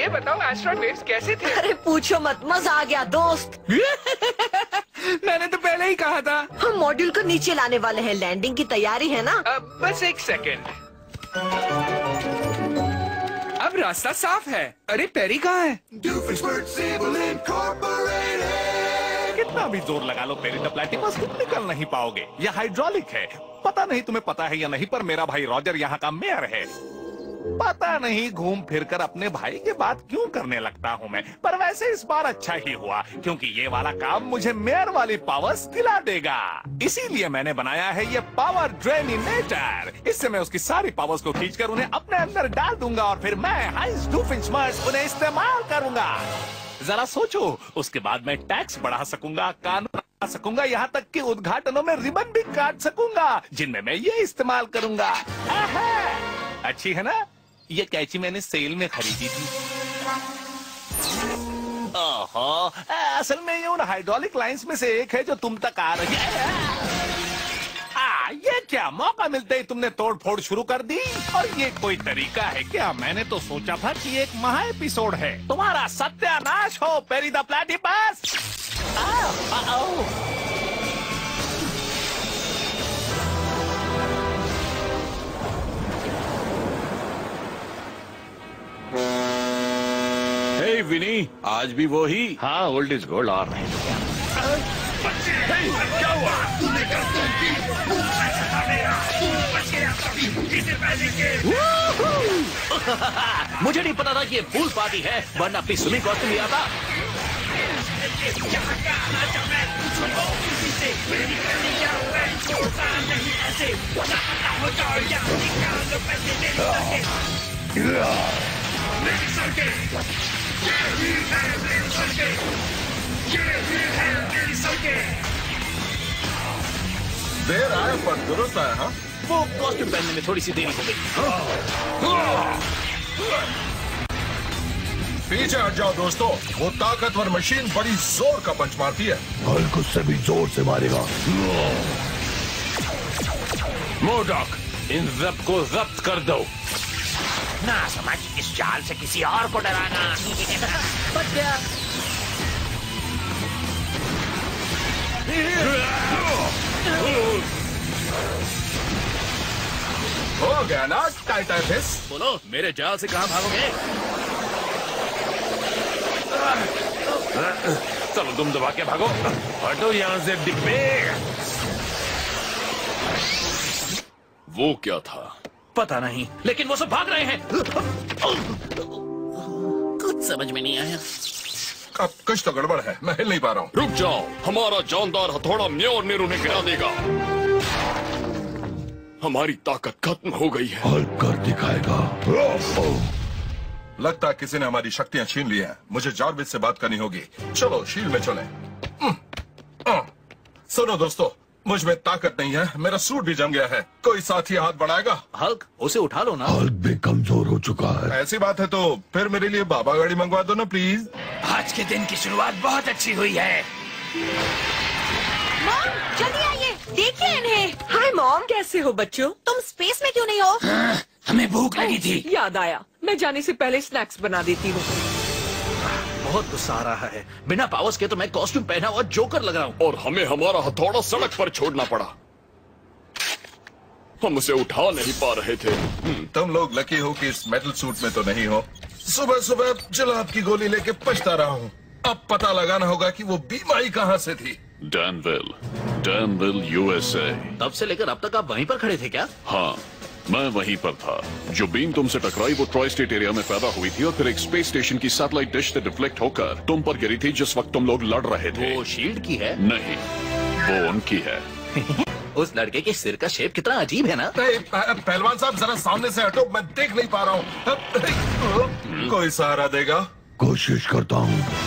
ये बताओ asteroid waves कैसे थे? अरे पूछो मत, मजा आ गया दोस्त। मैंने तो पहले ही कहा था। हम मॉड्यूल को नीचे लाने वाले हैं, लैंडिंग की तैयारी है ना? बस एक सेकेंड। अब रास्ता साफ है। अरे पेरी कहाँ है? कितना भी जोर लगा लो पेरी द प्लैटिपस, तुम निकल नहीं पाओगे। यह हाइड्रोलिक है। पता नहीं तुम्हें पता है या नहीं, पर मेरा भाई रॉजर यहाँ का मेयर है। पता नहीं घूम फिर कर अपने भाई की बात क्यों करने लगता हूँ मैं, पर वैसे इस बार अच्छा ही हुआ क्योंकि ये वाला काम मुझे मेयर वाली पावर्स दिला देगा। इसीलिए मैंने बनाया है ये पावर ड्रेनिनेटर। इससे मैं उसकी सारी पावर्स को खींचकर उन्हें अपने अंदर डाल दूंगा और फिर मैं हाइस डूफिंचमर्स उन्हें इस्तेमाल करूंगा। जरा सोचो, उसके बाद मैं टैक्स बढ़ा सकूंगा, कानून बना सकूंगा, यहाँ तक कि उद्घाटनों में रिबन भी काट सकूंगा जिनमें मैं ये इस्तेमाल करूंगा। अच्छी है ना? ये कैची मैंने सेल में खरीदी थी। ओहो, असल में ये उन हाइड्रोलिक लाइंस में से एक है जो तुम तक आ रही है। ये क्या, मौका मिलते ही तुमने तोड़ फोड़ शुरू कर दी? और ये कोई तरीका है क्या? मैंने तो सोचा था कि एक महा एपिसोड है। तुम्हारा सत्यानाश हो पेरी द प्लैटिपस। हे विनी, आज भी वो ही? हाँ, ओल्ड इज गोल्ड। और नहीं तो क्या? क्या हुआ? मुझे नहीं पता था कि ये पूल पार्टी है, वरना अपनी स्विमिंग कॉस्ट्यूम लिया था। देर आया पर दुरुस्त आया। हाँ, वो कॉस्ट्यूम पहनने में थोड़ी सी देरी हो गई। पीछे हट जाओ दोस्तों, वो ताकतवर मशीन बड़ी जोर का पंच मारती है। हल्क उससे भी जोर से मारेगा। मोडॉक, इन जब को जब्त कर दो। ना समझ, इस चाल से किसी और को डराना। बच गया। हो गया ना टाइटाइफिस? बोलो, मेरे जाल से कहाँ भागोगे? चलो तुम दबा के भागो। हटो यहाँ से डिब्बे। वो क्या था? पता नहीं, लेकिन वो सब भाग रहे हैं। कुछ समझ में नहीं आया। अब कुछ तो गड़बड़ है, मैं हिल नहीं पा रहा हूँ। रुक जाओ, हमारा जानदार हथौड़ा म्योर उन्हें गिरा देगा। हमारी ताकत खत्म हो गई है। हल्क कर दिखाएगा। लगता है किसी ने हमारी शक्तियाँ छीन ली हैं। मुझे जॉर्विस से बात करनी होगी। चलो शील्ड में चलें। सुनो दोस्तों, मुझ में ताकत नहीं है, मेरा सूट भी जम गया है। कोई साथी हाथ बढ़ाएगा? हल्क, उसे उठा लो ना। हल्क भी कमजोर हो चुका है। ऐसी बात है तो फिर मेरे लिए बाबा गाड़ी मंगवा दो ना प्लीज। आज के दिन की शुरुआत बहुत अच्छी हुई है। मॉम, जल्दी आइए, देखिए इन्हें। हाय मॉम, कैसे हो बच्चों? तुम स्पेस में क्यों नहीं हो? हमें भूख लगी थी। याद आया, मैं जाने से पहले स्नैक्स बना देती हूँ। बहुत गुस्सा आ रहा है। बिना पावर्स के तो मैं कॉस्ट्यूम पहना हुआ जोकर लग रहा हूँ। और हमें हमारा हथौड़ा सड़क पर छोड़ना पड़ा। हम उसे उठा नहीं पा रहे थे। तुम लोग लकी हो कि इस मेटल सूट में तो नहीं हो। सुबह सुबह जलाब की गोली लेके पछता रहा हूँ। अब पता लगाना होगा कि वो बीमारी कहाँ से थी। Danville USA. तब से लेकर अब तक आप वहीं पर खड़े थे क्या? हाँ, मैं वहीं पर था। जो बीम तुमसे टकराई वो ट्राई स्टेट एरिया में पैदा हुई थी और फिर एक स्पेस स्टेशन की सैटेलाइट डिश से रिफ्लेक्ट होकर तुम पर गिरी थी जिस वक्त तुम लोग लड़ रहे थे। वो शील्ड की है? नहीं, वो उनकी है। उस लड़के के सिर का शेप कितना अजीब है ना? पहलवान साहब जरा सामने से हटो, मैं देख नहीं पा रहा हूँ। कोई सहारा देगा? कोशिश करता हूँ।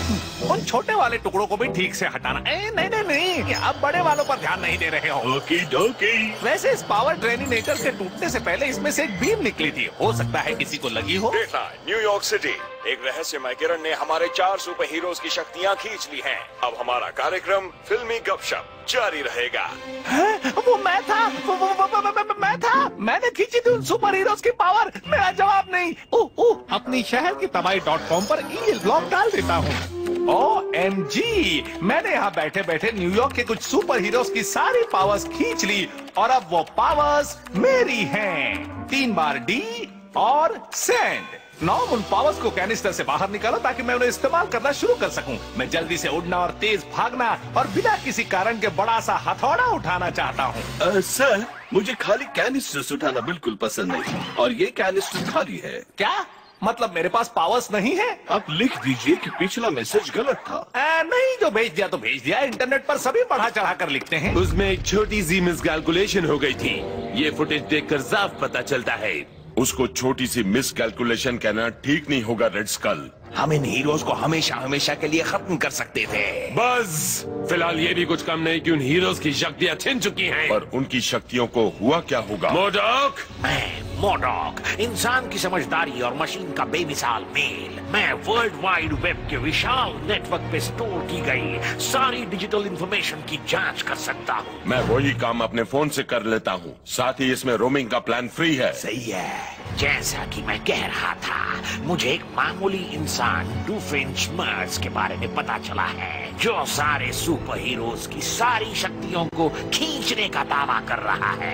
उन छोटे वाले टुकड़ों को भी ठीक से हटाना। नहीं नहीं नहीं, आप बड़े वालों पर ध्यान नहीं दे रहे हो। ओके डोके। वैसे इस पावर ट्रेनिनेटर के टूटने से पहले इसमें से एक बीम निकली थी, हो सकता है किसी को लगी हो। देखा, न्यूयॉर्क सिटी एक रहस्यमय किरण ने हमारे 4 सुपर हीरोज की शक्तियाँ खींच ली हैं। अब हमारा कार्यक्रम फिल्मी गपशप जारी रहेगा। वो मैं था, मैं था, मैंने खींची थी उन सुपर हीरोज की पावर। मेरा जवाब नहीं। अपनी शहर की तबाही.com पर ईमेल ब्लॉग डाल देता हूँ। OMG, मैंने यहाँ बैठे बैठे न्यूयॉर्क के कुछ सुपर हीरोज की सारी पावर्स खींच ली और अब वो पावर्स मेरी हैं। 3 बार डी और सेंड। नॉम, उन पावर्स को कैनिस्टर से बाहर निकालो ताकि मैं उन्हें इस्तेमाल करना शुरू कर सकूं। मैं जल्दी से उड़ना और तेज भागना और बिना किसी कारण के बड़ा सा हथौड़ा उठाना चाहता हूं। सर, मुझे खाली कैनिस्टर्स उठाना बिल्कुल पसंद नहीं और ये कैनिस्टर खाली है। क्या मतलब मेरे पास पावर्स नहीं है? आप लिख दीजिए कि पिछला मैसेज गलत था। नहीं, जो भेज दिया तो भेज दिया। इंटरनेट पर सभी बढ़ा चढ़ा कर लिखते हैं। उसमें एक छोटी सी मिसकैलकुलेशन हो गई थी। ये फुटेज देखकर साफ पता चलता है। उसको छोटी सी मिस कैलकुलेशन कहना ठीक नहीं होगा रेड स्कल। हम इन हीरोज को हमेशा हमेशा के लिए खत्म कर सकते थे। बस फिलहाल ये भी कुछ कम नहीं कि उन हीरोज की शक्तियाँ छिन चुकी हैं। पर उनकी शक्तियों को हुआ क्या होगा? मोडॉक, मैं मोडॉक, इंसान की समझदारी और मशीन का बेमिसाल मेल। मैं वर्ल्ड वाइड वेब के विशाल नेटवर्क पे स्टोर की गई सारी डिजिटल इंफॉर्मेशन की जांच कर सकता हूँ। मैं वही काम अपने फोन से कर लेता हूँ। साथ ही इसमें रोमिंग का प्लान फ्री है। सही है। जैसा कि मैं कह रहा था, मुझे एक मामूली इंसान डूफेंशमर्स के बारे में पता चला है, जो सारे सुपर हीरोज की सारी शक्तियों को खींचने का दावा कर रहा है।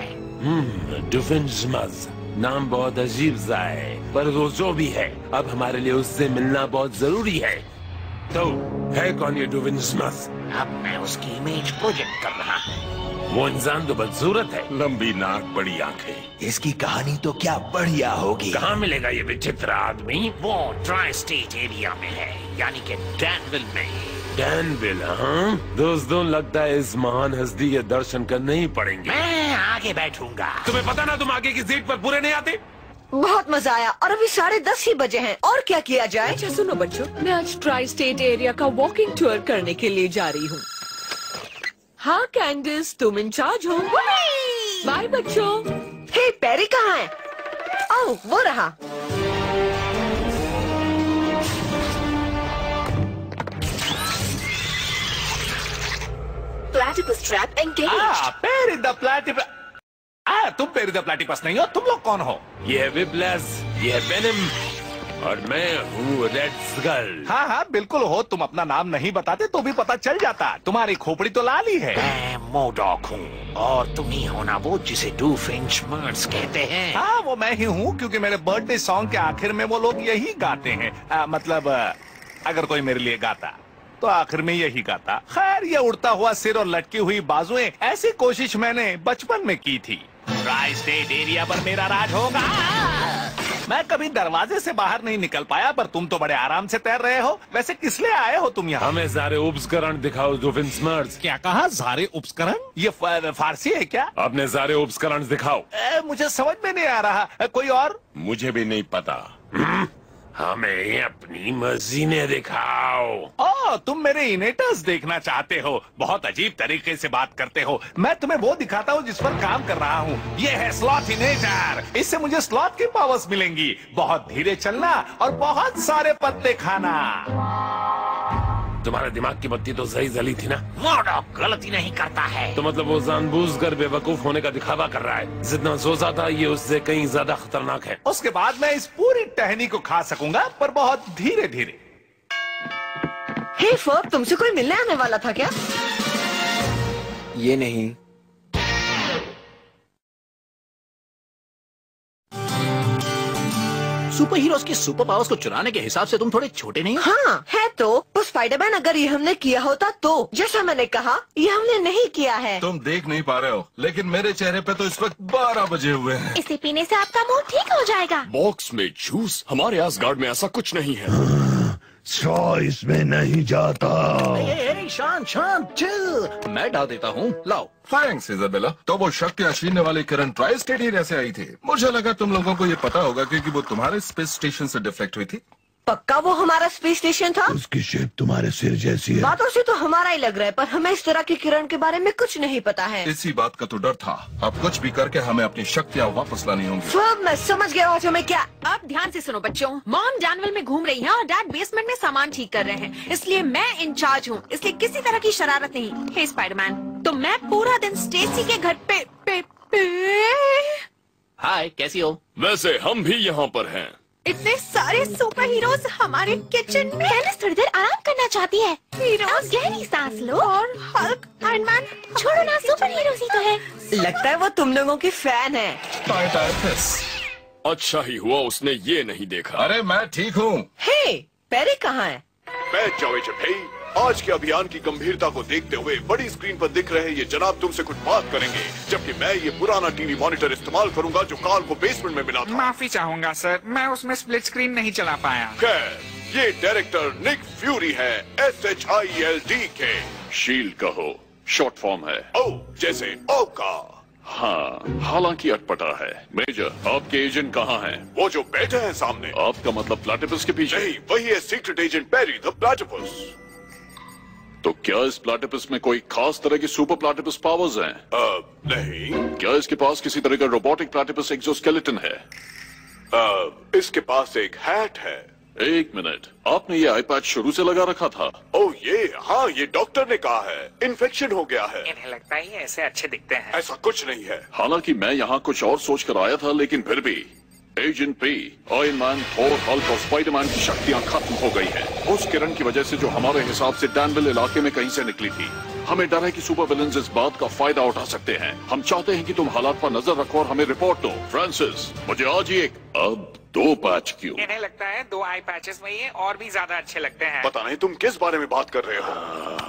डूफेंशमर्स नाम बहुत अजीब सा है, पर वो जो भी है, अब हमारे लिए उससे मिलना बहुत जरूरी है। तो है कौन ये डूफेंशमर्स? अब मैं उसकी इमेज प्रोजेक्ट कर रहा हूँ। वो इंसान तो बदसूरत है, लंबी नाक, बड़ी आंखें। इसकी कहानी तो क्या बढ़िया होगी। कहाँ मिलेगा ये विचित्र आदमी? वो ट्राई स्टेट एरिया में है, यानी कि डैनविल में। डैनविल, हाँ? दोस्तों, लगता है इस महान हस्ती के दर्शन करने ही पड़ेंगे। मैं आगे बैठूंगा। तुम्हें पता ना, तुम आगे की सीट पर पूरे नहीं आते। बहुत मजा आया और अभी 10:30 ही बजे हैं। और क्या किया जाए? अच्छा सुनो बच्चों, मैं आज ट्राई स्टेट एरिया का वॉकिंग टूर करने के लिए जा रही हूँ। हाँ कैंडिस, तुम इंचार्ज हो। बाय बच्चों। हे, पेरी कहाँ है? ओह, वो रहा। Platypus trap engage. Perry the platypus. तुम पेरी द प्लैटिपस नहीं हो। तुम लोग कौन हो? ये है विप्लस, ये है वेनम और मैं हूँ रेड स्कल। हाँ हाँ बिल्कुल हो। तुम अपना नाम नहीं बताते तो भी पता चल जाता। तुम्हारी खोपड़ी तो लाल ही है। मैं मोडॉक हूँ और तुम ही हो ना वो जिसे डूफेंशमर्स कहते हैं। हाँ, वो मैं ही हूँ, क्योंकि मेरे बर्थडे सॉन्ग के आखिर में वो लोग यही गाते हैं। मतलब अगर कोई मेरे लिए गाता तो आखिर में यही गाता। खैर, ये उड़ता हुआ सिर और लटकी हुई बाजुएं, ऐसी कोशिश मैंने बचपन में की थी। ट्राई स्टेट एरिया पर मेरा राज होगा। मैं कभी दरवाजे से बाहर नहीं निकल पाया, पर तुम तो बड़े आराम से तैर रहे हो। वैसे किस लिए आए हो तुम यहाँ? हमें सारे उपकरण दिखाओ डूफेंशमर्स। क्या कहा? सारे उपकरण? ये फारसी है क्या? अपने सारे उपकरण दिखाओ। मुझे समझ में नहीं आ रहा। कोई और? मुझे भी नहीं पता। हमें अपनी मशीनें दिखाओ। ओह, तुम मेरे इनेटर्स देखना चाहते हो? बहुत अजीब तरीके से बात करते हो। मैं तुम्हें वो दिखाता हूँ जिस पर काम कर रहा हूँ। ये है स्लॉथ इनेटर। इससे मुझे स्लॉथ की पावर्स मिलेंगी। बहुत धीरे चलना और बहुत सारे पत्ते खाना। तुम्हारे दिमाग की बत्ती तो सही जली थी ना? मोडॉक गलती नहीं करता है। तो मतलब वो जानबूझकर बेवकूफ होने का दिखावा कर रहा है। जितना सोचा था ये उससे कहीं ज्यादा खतरनाक है। उसके बाद मैं इस पूरी टहनी को खा सकूंगा, पर बहुत धीरे धीरे। हे फर्ब, तुमसे कोई मिलने आने वाला था क्या? ये नहीं। सुपर हीरोज की सुपर पावर्स को चुराने के हिसाब से तुम थोड़े छोटे नहीं हो? हाँ है तो स्पाइडरमैन, अगर ये हमने किया होता तो। जैसा मैंने कहा, ये हमने नहीं किया है। तुम देख नहीं पा रहे हो, लेकिन मेरे चेहरे पे तो इस वक्त 12 बजे हुए हैं। इसे पीने से आपका मूड ठीक हो जाएगा। बॉक्स में जूस? हमारे एसगार्ड में ऐसा कुछ नहीं है। स्ट्रॉ इसमें नहीं जाता। शांत शांत, चिल। मैं डाल देता हूँ, लाओ। Thanks Isabella. तो वो शक्तियाँ छीनने वाली किरण ट्राई स्टेट एरिया से आई थी। मुझे लगा तुम लोगों को ये पता होगा, क्योंकि वो तुम्हारे स्पेस स्टेशन से डिफ्लेक्ट हुई थी। पक्का वो हमारा स्पेस स्टेशन था? उसकी शेप तुम्हारे सिर जैसी है। बातों से तो हमारा ही लग रहा है, पर हमें इस तरह की किरण के बारे में कुछ नहीं पता है। इसी बात का तो डर था। अब कुछ भी करके हमें अपनी शक्तियाँ वापस लानी होंगी। फर्ब, मैं समझ गया आज हमें क्या। अब ध्यान से सुनो बच्चों, मॉम डैनविल में घूम रही है और डैड बेसमेंट में सामान ठीक कर रहे हैं, इसलिए मैं इंचार्ज हूँ। इसलिए किसी तरह की शरारत नहीं। हे स्पाइडरमैन, तो मैं पूरा दिन स्टेसी के घर पे हाय, कैसी हो? वैसे हम भी यहाँ पर हैं। इतने सारे सुपर हीरोज हमारे किचन में। कैनिस थोड़ी देर आराम करना चाहती है। हीरोज, गहरी सांस लो। और हल्क, आयरन मैन। छोड़ो ना, सुपर हीरोज ही तो है। लगता है वो तुम लोगों की फैन है। अच्छा ही हुआ उसने ये नहीं देखा। अरे मैं ठीक हूँ। हे, पेरी कहाँ है? बैठ जाओ भाई। आज के अभियान की गंभीरता को देखते हुए बड़ी स्क्रीन पर दिख रहे ये जनाब तुमसे कुछ बात करेंगे, जबकि मैं ये पुराना टीवी मॉनिटर इस्तेमाल करूंगा जो कार्ल को बेसमेंट में मिला था। माफी चाहूंगा सर, मैं उसमें स्प्लिट स्क्रीन नहीं चला पाया। खैर, ये डायरेक्टर निक फ्यूरी है, SHIELD। शील्ड कहो, शॉर्ट फॉर्म है। ओ जैसे ओ का। हाँ, हालांकि अटपटा है। मेजर, आपके एजेंट कहाँ हैं? वो जो बैठे हैं सामने। आपका मतलब प्लैटिपस के पीछे? नहीं, वही है secret agent Perry the platypus. तो क्या इस प्लैटिपस में कोई खास तरह की सुपर प्लैटिपस पावर्स हैं? नहीं। क्या इसके पास किसी तरह का रोबोटिक प्लैटिपस एक्सोस्केलेटन है? इसके पास एक हैट है। एक मिनट, आपने ये आईपैड शुरू से लगा रखा था? ओह हाँ, ये डॉक्टर ने कहा है इन्फेक्शन हो गया है। इन्हें लगता है ये ऐसे अच्छे दिखते हैं। ऐसा कुछ नहीं है। हालांकि मैं यहाँ कुछ और सोच कर आया था, लेकिन फिर भी agent P, Iron Man, Thor, Hulk और स्पाइडरमैन की शक्तियाँ खत्म हो गई हैं। उस किरण की वजह से जो हमारे हिसाब से डैनविल इलाके में कहीं से निकली थी। हमें डर है कि सुपर विलेन्स इस बात का फायदा उठा सकते हैं। हम चाहते हैं कि तुम हालात पर नजर रखो और हमें रिपोर्ट दो। फ्रांसिस, मुझे आज ही अब 2 पैच क्यों? इन्हें लगता है 2 आई पैचेस में ये और भी ज्यादा अच्छे लगते हैं। पता नहीं तुम किस बारे में बात कर रहे हो।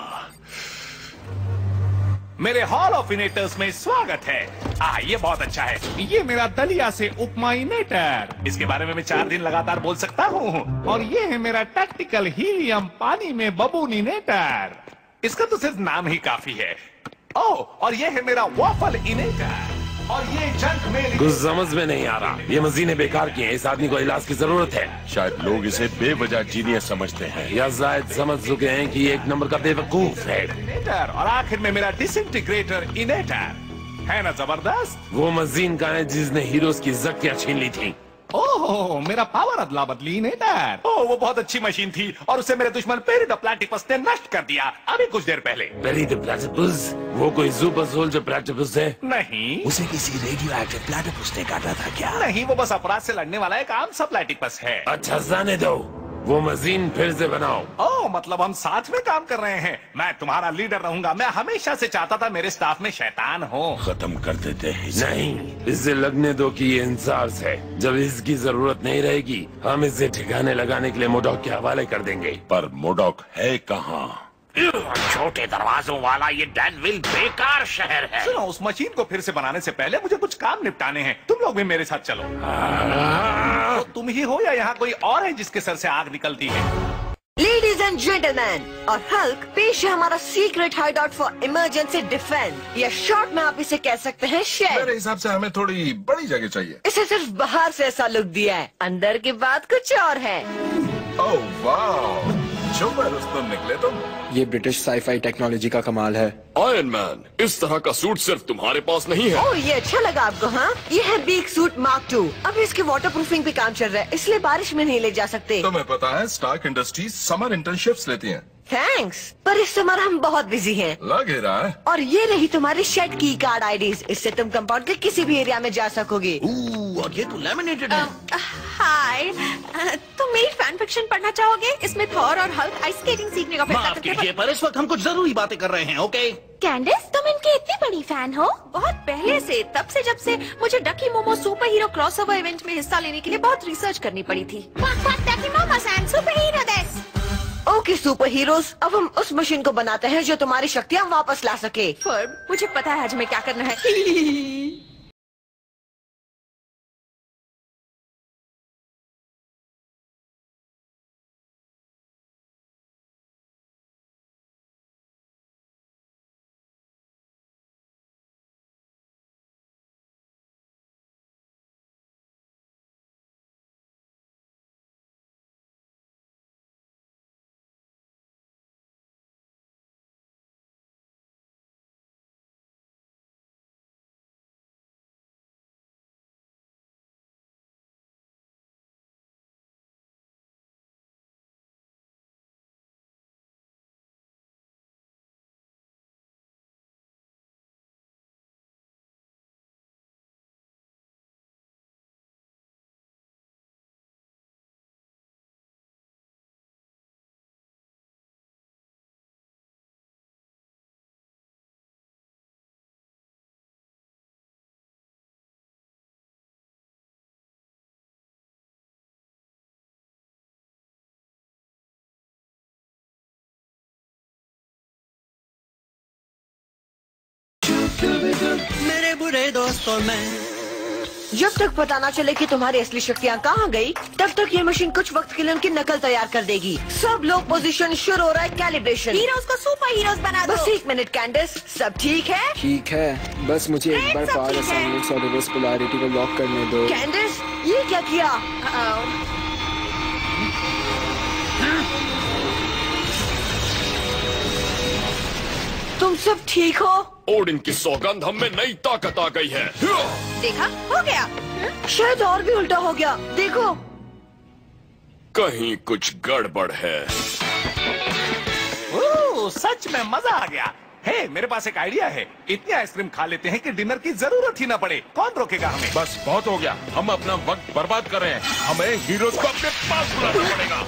मेरे हॉल ऑफ इनेटर्स में स्वागत है। ये बहुत अच्छा है। ये मेरा दलिया से उपमा इनेटर। इसके बारे में मैं 4 दिन लगातार बोल सकता हूँ। और ये है मेरा टैक्टिकल हीलियम पानी में बबून इनेटर। इसका तो सिर्फ नाम ही काफी है। और ये है मेरा वॉफल इनेटर। और ये जंक में कुछ समझ में नहीं आ रहा। ये मशीनें बेकार की हैं। इस आदमी को इलाज की जरूरत है। शायद लोग इसे बेवजह जीनियस समझते हैं, या शायद समझ चुके हैं कि ये एक नंबर का बेवकूफ है। और आखिर में मेरा डिसइंटीग्रेटर इनेटर है ना जबरदस्त। वो मशीन का है जिसने हीरोज की इज्जत छीन ली थी। ओह, मेरा पावर अदला बदली इनेटर। वो बहुत अच्छी मशीन थी और उसे मेरे दुश्मन पेरी द प्लैटिपस ने नष्ट कर दिया अभी कुछ देर पहले। Perry the platypus? वो कोई सुपर सोल्जर प्लैटिपस है? नहीं। उसे किसी रेडियो एक्टिव प्लैटिपस ने काटा था क्या? नहीं, वो बस अपराध से लड़ने वाला एक आम सा प्लैटिपस है। अच्छा, जाने दो। वो मशीन फिर से बनाओ। मतलब हम साथ में काम कर रहे हैं। मैं तुम्हारा लीडर रहूंगा। मैं हमेशा से चाहता था मेरे स्टाफ में शैतान हो। खत्म कर देते हैं। नहीं, इसे लगने दो कि ये इंसास है। जब इसकी जरूरत नहीं रहेगी, हम इसे ठिकाने लगाने के लिए मोडॉक के हवाले कर देंगे। पर मोडॉक है कहाँ? छोटे दरवाजों वाला ये डैनविल बेकार शहर है। सुनो, उस मशीन को फिर से बनाने से पहले मुझे कुछ काम निपटाने हैं। तुम लोग भी मेरे साथ चलो। तो तुम ही हो या यहाँ कोई और है जिसके सर से आग निकलती है? लेडीज एंड जेंटलमैन, और हल्क पेश है हमारा secret hideout for emergency defence, या शॉर्ट में आप इसे कह सकते हैं शेड। मेरे हिसाब से हमें थोड़ी बड़ी जगह चाहिए। इसे सिर्फ बाहर से ऐसा लुक दिया है, अंदर की बात कुछ और है। ओह वाह, शुक्र रुस्तम निकले तुम। ये ब्रिटिश साईफाई टेक्नोलॉजी का कमाल है। आयरन मैन, इस तरह का सूट सिर्फ तुम्हारे पास नहीं है। ओह, ये अच्छा लगा आपको? हाँ, ये है बिग सूट मार्क 2। अभी इसके वाटर प्रूफिंग पे काम चल रहा है, इसलिए बारिश में नहीं ले जा सकते। तुम्हें पता है स्टार्क इंडस्ट्रीज समर इंटर्नशिप्स लेती हैं। थैंक्स, पर इस समर हम बहुत बिजी हैं। लग ही रहा है। और ये रही तुम्हारी शेड की कार्ड आईडीज। इससे तुम कंपाउंड के किसी भी एरिया में जा सकोगे। और ये तो लैमिनेटेड है। हाय, तुम मेरी फैन फिक्शन पढ़ना चाहोगे? इसमें थॉर और हल्क आइस स्केटिंग सीखने का फैसला माफ करते हैं। कीजिए, पर इस वक्त हम कुछ जरूरी बातें कर रहे हैं। ओके कैंडिस, तुम इनकी इतनी बड़ी फैन हो? बहुत पहले से, तब से जब से मुझे Ducky Momo super hero crossover event में हिस्सा लेने के लिए बहुत रिसर्च करनी पड़ी थी। ओके सुपर हीरोज, अब हम उस मशीन को बनाते हैं जो तुम्हारी शक्तियाँ वापस ला सके। फर्ब, मुझे पता है आज हमें क्या करना है। बुरे दोस्तों में। जब तक पता ना चले कि तुम्हारी असली शक्तियाँ कहाँ गई, तब तक ये मशीन कुछ वक्त के लिए उनकी नकल तैयार कर देगी। सब लोग पोजीशन शुरू हो रहा है कैलिब्रेशन। हीरोज को सुपर हीरोज बना दो। बस 1 मिनट कैंडिस, सब ठीक है? ठीक है, बस मुझे एक बार पावर असाइनमेंट्स और रिवर्स पोलैरिटी को लॉक करने दो। कैंडिस, ये क्या किया? तुम सब ठीक हो? ओडिन की सौगंध हम में नई ताकत आ गई है। देखा, हो गया। शायद और भी उल्टा हो गया, देखो। कहीं कुछ गड़बड़ है। सच में मजा आ गया। हे, मेरे पास एक आइडिया है। इतनी आइसक्रीम खा लेते हैं कि डिनर की जरूरत ही ना पड़े। कौन रोकेगा हमें? बस बहुत हो गया, हम अपना वक्त बर्बाद कर रहे हैं। हमें हीरोज को अपने पास बुलाना पड़ेगा।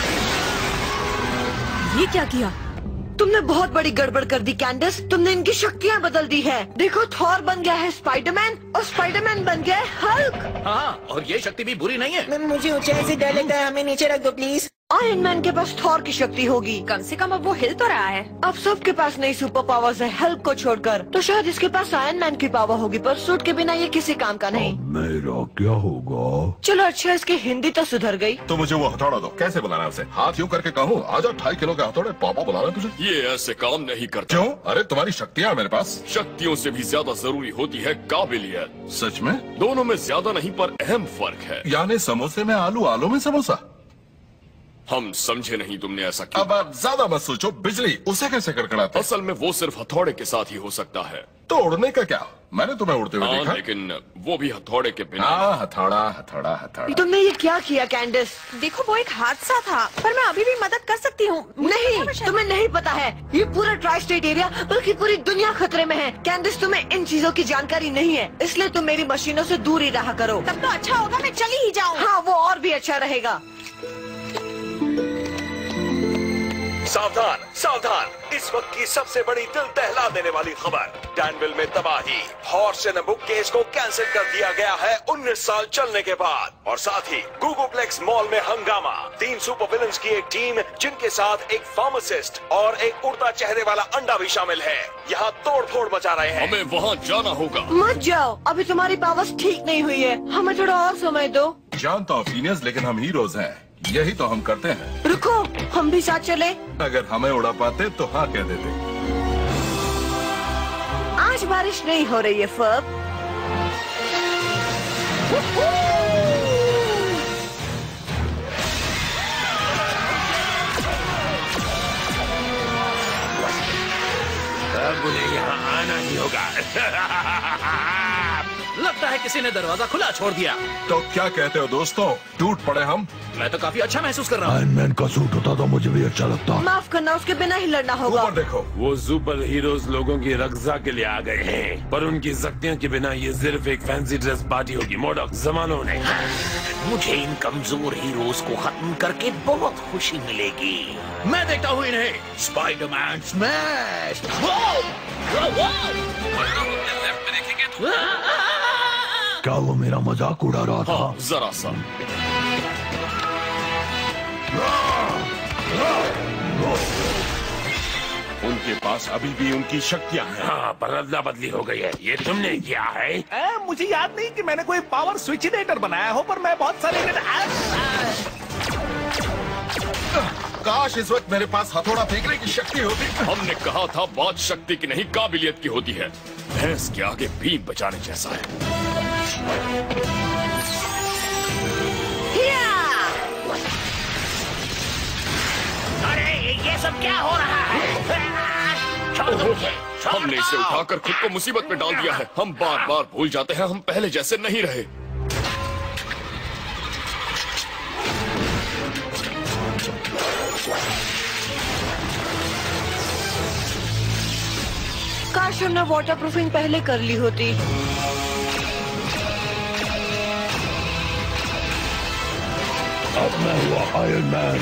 ये क्या किया? तुमने बहुत बड़ी गड़बड़ कर दी कैंडिस। तुमने इनकी शक्तियाँ बदल दी है। देखो, थॉर बन गया है स्पाइडरमैन और स्पाइडरमैन बन गया है हल्क। हाँ, और ये शक्ति भी बुरी नहीं है। मुझे ऊंचाई से डर लगता है, हमें नीचे रख दो प्लीज। आयरन मैन के पास थॉर की शक्ति होगी। कम से कम अब वो हिल तो रहा है। अब सबके पास नई सुपर पावर्स है हल्क को छोड़कर। तो शायद इसके पास आयरन मैन की पावर होगी, पर सूट के बिना ये किसी काम का नहीं। मेरा क्या होगा? चलो अच्छा, इसकी हिंदी तो सुधर गई। तो मुझे वो हथौड़ा दो। कैसे बुलाना उसे? हाथ यूं करके कहूँ, आजा 2.5 किलो का हथौड़े पापा बुला रहे तुझे। ये ऐसे काम नहीं करता। क्यों? अरे तुम्हारी शक्तियाँ मेरे पास। शक्तियों से भी ज्यादा जरूरी होती है काबिलियत। सच में? दोनों में ज्यादा नहीं, पर अहम फर्क है। यानी समोसे में आलू, आलू में समोसा। हम समझे नहीं तुमने ऐसा क्यों? अब आप ज्यादा मत सोचो। बिजली उसे कैसे कड़कड़ाते? असल में वो सिर्फ हथौड़े के साथ ही हो सकता है। तो उड़ने का क्या? मैंने तुम्हें उड़ते हुए देखा। लेकिन वो भी हथौड़े के बिना। हथौड़ा हथौड़ा हथौड़ा। तुमने ये क्या किया कैंडिस? देखो, वो एक हादसा था, पर मैं अभी भी मदद कर सकती हूँ। नहीं, तुम्हें नहीं पता है। ये पूरा ट्राई स्टेट एरिया बल्कि पूरी दुनिया खतरे में है। कैंडिस, तुम्हें इन चीजों की जानकारी नहीं है, इसलिए तुम मेरी मशीनों से दूर ही रहा करो। तब तो अच्छा होगा मैं चली ही जाऊँ। हाँ, वो और भी अच्छा रहेगा। सावधान सावधान, इस वक्त की सबसे बड़ी दिल दहला देने वाली खबर। डैनविल में तबाही। हॉर्स एंड बुक केस को कैंसिल कर दिया गया है 19 साल चलने के बाद। और साथ ही गूगोप्लेक्स मॉल में हंगामा। 3 सुपर विलन्स की एक टीम, जिनके साथ एक फार्मासिस्ट और एक उड़ता चेहरे वाला अंडा भी शामिल है, यहाँ तोड़ फोड़ मचा रहे हैं। हमें वहाँ जाना होगा। मत जाओ, अभी तुम्हारी पावर्स ठीक नहीं हुई है। हमें थोड़ा और समय दो। जानता हूँ फिनियस, लेकिन हम हीरोज हैं, यही तो हम करते हैं। रुको, हम भी साथ चले। अगर हमें उड़ा पाते तो हाँ कह देते। आज बारिश नहीं हो रही है फर्ब। अब उन्हें यहाँ आना ही होगा। लगता है किसी ने दरवाजा खुला छोड़ दिया। तो क्या कहते हो दोस्तों, टूट पड़े हम? मैं तो काफी अच्छा महसूस कर रहा हूँ। आयरन मैन का सूट होता तो मुझे भी अच्छा लगता। माफ करना, उसके बिना ही लड़ना होगा। ऊपर देखो, वो सुपर हीरोज लोगों की रक्षा के लिए आ गए हैं, पर उनकी शक्तियों के बिना ये सिर्फ एक फैंसी ड्रेस पार्टी होगी। मोडक जमानों ने। मुझे इन कमजोर हीरोज को खत्म करके बहुत खुशी मिलेगी। मैं देखता हूँ इन्हें। Spiderman smash. क्या वो मेरा मजाक उड़ा रहा था? हाँ, जरा सा। उनके पास अभी भी उनकी शक्तियाँ हैं। हाँ, पर अदला बदली हो गई है। ये तुमने किया है? मुझे याद नहीं कि मैंने कोई पावर स्विचिनेटर बनाया हो, पर मैं बहुत सारे काश इस वक्त मेरे पास हथौड़ा फेंकने की शक्ति होती। हमने कहा था बात शक्ति की नहीं काबिलियत की होती है। भैंस के आगे बीन बचाने जैसा है। अरे ये सब क्या हो रहा है? हमने इसे उठाकर खुद को मुसीबत में डाल दिया है। हम बार बार भूल जाते हैं हम पहले जैसे नहीं रहे। काश हमने वाटरप्रूफिंग पहले कर ली होती। अब मैं हुआ आयरन मैन।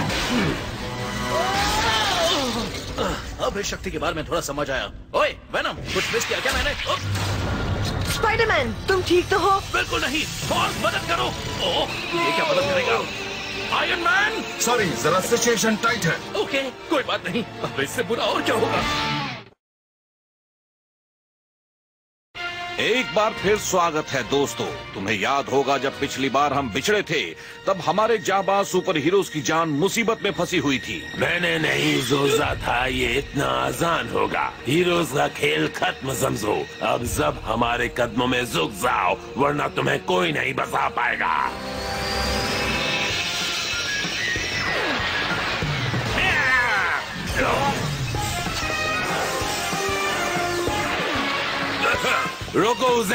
अब इस शक्ति के बारे में थोड़ा समझ आया। ओए वेनम, कुछ मिस किया क्या मैंने? स्पाइडरमैन, तुम ठीक तो हो? बिल्कुल नहीं। और मदद करो। ओह, ये क्या मदद करेगा? Iron Man. सॉरी, जरा सिचुएशन टाइट है। ओके, कोई बात नहीं। अब इससे बुरा और क्या होगा? एक बार फिर स्वागत है दोस्तों। तुम्हें याद होगा जब पिछली बार हम बिछड़े थे तब हमारे जाबाज सुपर हीरोज की जान मुसीबत में फंसी हुई थी। मैंने नहीं सोचा था ये इतना आसान होगा। हीरोज का खेल खत्म समझो। अब सब हमारे कदमों में झुक जाओ वरना तुम्हें कोई नहीं बचा पाएगा। रोको उसे।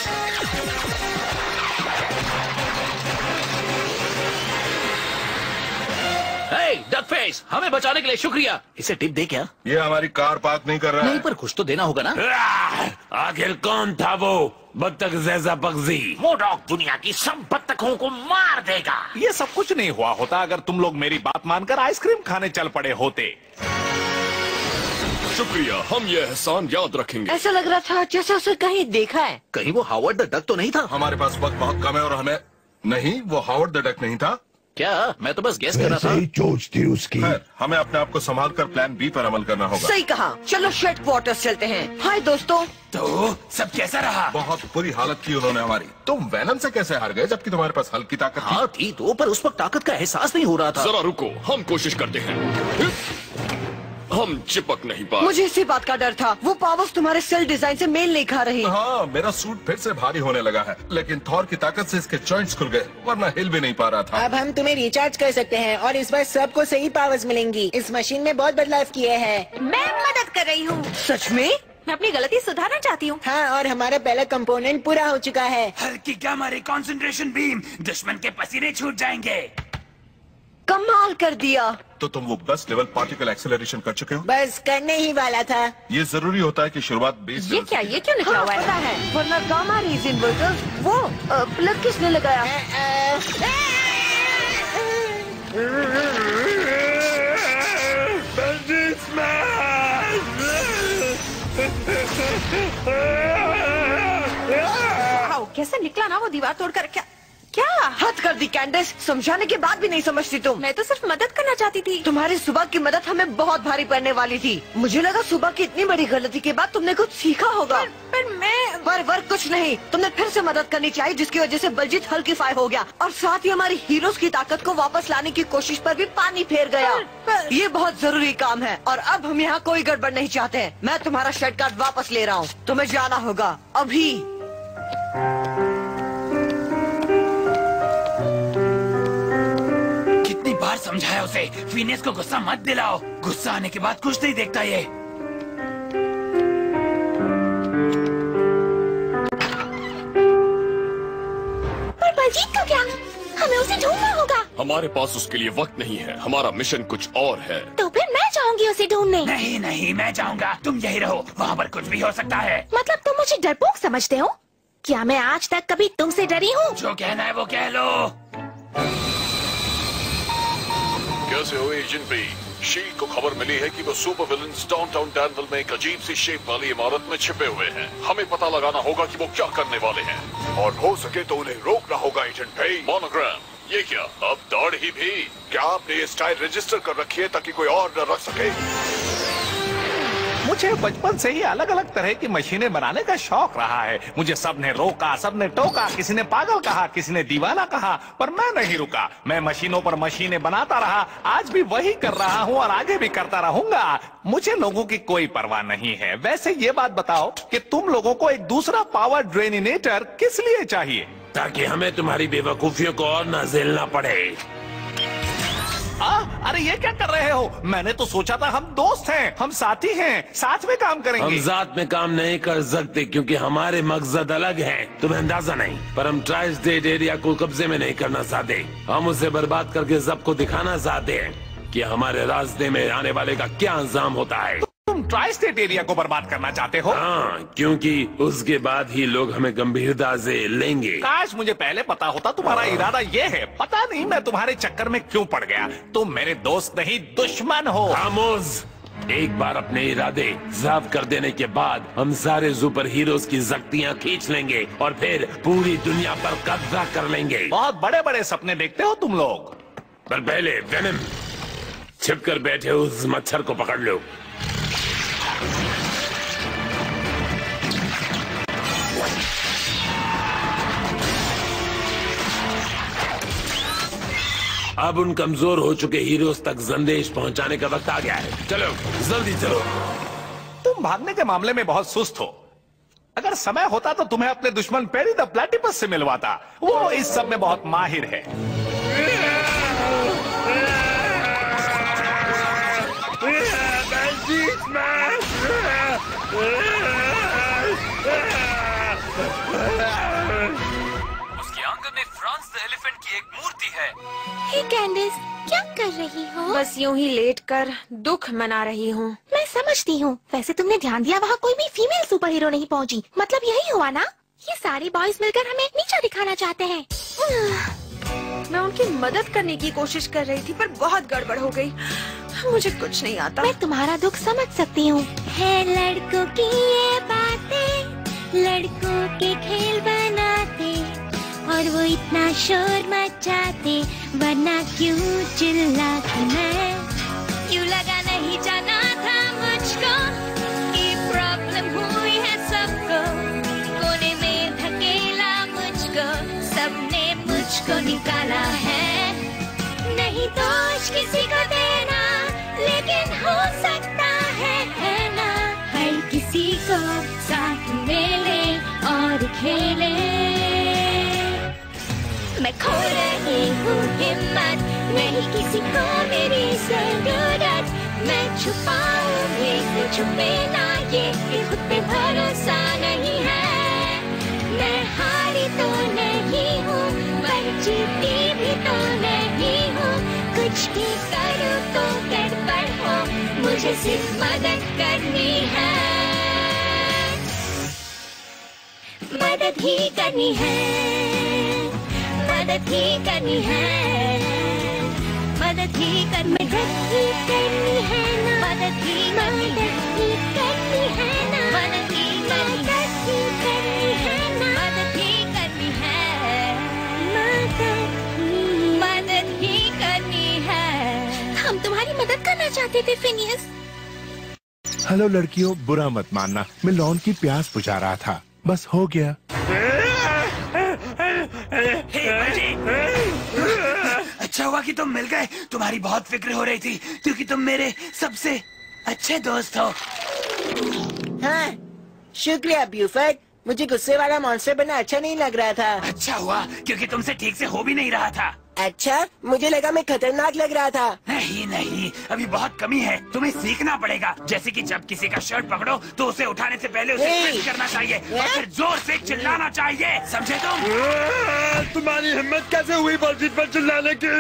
डक फेस, हमें बचाने के लिए शुक्रिया। इसे टिप दे क्या? ये हमारी कार पार्क नहीं कर रहा नहीं, है। पर कुछ तो देना होगा ना। आखिर कौन था वो बत्तख जैसा पक्षी? वो डॉग दुनिया की सब बत्तखों को मार देगा। ये सब कुछ नहीं हुआ होता अगर तुम लोग मेरी बात मानकर आइसक्रीम खाने चल पड़े होते। शुक्रिया, हम ये एहसान याद रखेंगे। ऐसा लग रहा था जैसे उसे कहीं देखा है। कहीं वो हावर्ड द डक तो नहीं था? हमारे पास वक्त बहुत कम है और हमें नहीं, वो हावर्ड द डक नहीं था। क्या? मैं तो बस गेस कर रहा था। सही चोच थी उसकी। हमें अपने आप को संभाल कर प्लान बी पर अमल करना होगा। सही कहा। चलो शेड क्वार्टर्स चलते हैं। हाय दोस्तों। तो सब कैसा रहा? बहुत बुरी हालत की उन्होंने हमारी। तुम वैनम से कैसे हार गए जबकि तुम्हारे पास हल्की ताकत थी? हाँ थी तो, पर उस वक्त ताकत का एहसास नहीं हो रहा था। जरा रुको, हम कोशिश करते हैं। हम चिपक नहीं पाए। मुझे इसी बात का डर था। वो पावर्स तुम्हारे सेल डिजाइन से मेल नहीं खा रही। हाँ, मेरा सूट फिर से भारी होने लगा है, लेकिन थॉर की ताकत से इसके जॉइंट्स खुल गए, वरना हिल भी नहीं पा रहा था। अब हम तुम्हें रिचार्ज कर सकते हैं और इस बार सबको सही पावर्स मिलेंगी। इस मशीन में बहुत बदलाव किए हैं। मैं मदद कर रही हूँ। सच में? मैं अपनी गलती सुधारना चाहती हूँ। हाँ, और हमारा पहला कंपोनेंट पूरा हो चुका है। हल्की क्या हमारी कंसंट्रेशन बीम दुश्मन के पसीने छूट जाएंगे। कमाल कर दिया। तो तुम वो बस लेवल पार्टिकल एक्सेलरेशन कर चुके हो? बस करने ही वाला था। ये जरूरी होता है कि शुरुआत बेस ये क्या? ये क्यों निकला हुआ पता है, वरना गामा रेज इन्वर्टर। वो प्लग किसने लगाया? कैसे निकला ना वो दीवार तोड़कर? क्या हद कर दी कैंडिस। समझाने के बाद भी नहीं समझती तुम। मैं तो सिर्फ मदद करना चाहती थी। तुम्हारी सुबह की मदद हमें बहुत भारी पड़ने वाली थी। मुझे लगा सुबह की इतनी बड़ी गलती के बाद तुमने कुछ सीखा होगा। पर मैं पर कुछ नहीं। तुमने फिर से मदद करनी चाहिए, जिसकी वजह से बलजीत हल्कीफाई हो गया और साथ ही हमारी हीरोज की ताकत को वापस लाने की कोशिश पर भी पानी फेर गया। ये बहुत जरूरी काम है और अब हम यहाँ कोई गड़बड़ नहीं चाहते। मैं तुम्हारा शेड कार्ड वापस ले रहा हूँ। तुम्हें जाना होगा अभी। बार समझाया उसे, फिनियस को गुस्सा मत दिलाओ। गुस्सा आने के बाद कुछ नहीं देखता ये। पर बलजीत का क्या? हमें उसे ढूंढना होगा। हमारे पास उसके लिए वक्त नहीं है। हमारा मिशन कुछ और है। तो फिर मैं जाऊंगी उसे ढूंढने। नहीं नहीं, मैं जाऊंगा। तुम यही रहो, वहाँ पर कुछ भी हो सकता है। मतलब तुम मुझे डरपोक समझते हो? क्या मैं आज तक कभी तुमसे डरी हूँ? जो कहना है वो कह लो। कैसे हो एजेंट बी? शील्ड को खबर मिली है कि वो सुपर विलेंस डाउनटाउन डैनविल में एक अजीब सी शेप वाली इमारत में छिपे हुए हैं। हमें पता लगाना होगा कि वो क्या करने वाले हैं और हो सके तो उन्हें रोकना होगा एजेंट भाई। मोनोग्राम, ये क्या? अब दाढ़ी भी? क्या आपने ये स्टाइल रजिस्टर कर रखी है ताकि कोई और न रख सके? मुझे बचपन से ही अलग अलग तरह की मशीनें बनाने का शौक रहा है। मुझे सबने रोका, सबने टोका, किसी ने पागल कहा, किसी ने दीवाना कहा, पर मैं नहीं रुका। मैं मशीनों पर मशीनें बनाता रहा। आज भी वही कर रहा हूँ और आगे भी करता रहूंगा। मुझे लोगों की कोई परवाह नहीं है। वैसे ये बात बताओ कि तुम लोगों को एक दूसरा पावर ड्रेनिनेटर किस लिए चाहिए? ताकि हमें तुम्हारी बेवकूफियों को और न झेलना पड़े। अरे ये क्या कर रहे हो? मैंने तो सोचा था हम दोस्त हैं, हम साथी हैं, साथ में काम करेंगे। हम साथ में काम नहीं कर सकते क्योंकि हमारे मकसद अलग हैं। तुम्हें अंदाजा नहीं, पर हम ट्राई स्टेट एरिया को कब्जे में नहीं करना चाहते। हम उसे बर्बाद करके सबको दिखाना चाहते हैं कि हमारे रास्ते में आने वाले का क्या अंजाम होता है। तुम ट्राई स्टेट एरिया को बर्बाद करना चाहते हो? हाँ, क्योंकि उसके बाद ही लोग हमें गंभीरता से लेंगे। काश मुझे पहले पता होता तुम्हारा इरादा ये है। पता नहीं मैं तुम्हारे चक्कर में क्यों पड़ गया। तुम मेरे दोस्त नहीं दुश्मन हो। खामोश। एक बार अपने इरादे साफ कर देने के बाद हम सारे सुपर हीरोज की शक्तियाँ खींच लेंगे और फिर पूरी दुनिया पर कब्जा कर लेंगे। बहुत बड़े बड़े सपने देखते हो तुम लोग। पर पहले वेनम, छिपकर बैठे उस मच्छर को पकड़ लो। अब उन कमजोर हो चुके हीरोज तक संदेश पहुंचाने का वक्त आ गया है। चलो जल्दी चलो। तुम भागने के मामले में बहुत सुस्त हो। अगर समय होता तो तुम्हें अपने दुश्मन पेरी द प्लेटिपस से मिलवाता। वो इस सब में बहुत माहिर है। उसके आंगन में फ्रांस द एलिफेंट की एक मूर्ति है। हे कैंडिस, क्या कर रही हो? बस यूं ही लेट कर दुख मना रही हूँ। मैं समझती हूँ। वैसे तुमने ध्यान दिया वहाँ कोई भी फीमेल सुपर हीरो नहीं पहुँची। मतलब यही हुआ ना? ये सारे बॉयज मिलकर हमें नीचा दिखाना चाहते हैं। मैं उनकी मदद करने की कोशिश कर रही थी पर बहुत गड़बड़ हो गई। मुझे कुछ नहीं आता। मैं तुम्हारा दुख समझ सकती हूँ। है लड़कों की ये बातें, लड़कों के खेल बनाते, और वो इतना शोर मचाते, वरना क्यों चिल्ला के मैं क्यों लगा नहीं जाना था मुझको कि प्रॉब्लम हुई है सबको, कोने में धकेला मुझको, सबने मुझको निकाला है। नहीं दोष किसी को देना, लेकिन हो सकता है ना हर किसी को साथ में ले और खेले। मैं खो रही हूँ हिम्मत, नहीं किसी को मेरी जरूरत। मैं छुपाऊंगी तो छुपे ना, ये खुद पे भरोसा नहीं है। मैं हारी तो नहीं हूँ, पर जीती भी तो नहीं हूँ। कुछ भी करूँ तो गड़बड़ हो, मुझे सिर्फ मदद करनी है, मदद ही करनी है, मदद ही करनी है, मदद ही करनी है ना, मदद ही करनी है ना, मदद ही करनी है ना, मदद ही करनी है, मदद ही करनी है। हम तुम्हारी मदद करना चाहते थे फिनियस। हेलो लड़कियों, बुरा मत मानना, मैं लॉन की प्यास बुझा रहा था, बस हो गया। अच्छा हुआ कि तुम मिल गए। तुम्हारी बहुत फिक्र हो रही थी क्योंकि तुम मेरे सबसे अच्छे दोस्त हो। हाँ, शुक्रिया ब्यूफर्ड। मुझे गुस्से वाला मॉन्स्टर बनना अच्छा नहीं लग रहा था। अच्छा हुआ क्योंकि तुमसे ठीक से हो भी नहीं रहा था। अच्छा, मुझे लगा मैं खतरनाक लग रहा था। नहीं नहीं, अभी बहुत कमी है, तुम्हें सीखना पड़ेगा। जैसे कि जब किसी का शर्ट पकड़ो तो उसे उठाने से पहले उसे प्रेस करना चाहिए और फिर जोर से चिल्लाना चाहिए, समझे तुम? तुम्हारी हिम्मत कैसे हुई बलजीत पर चिल्लाने की?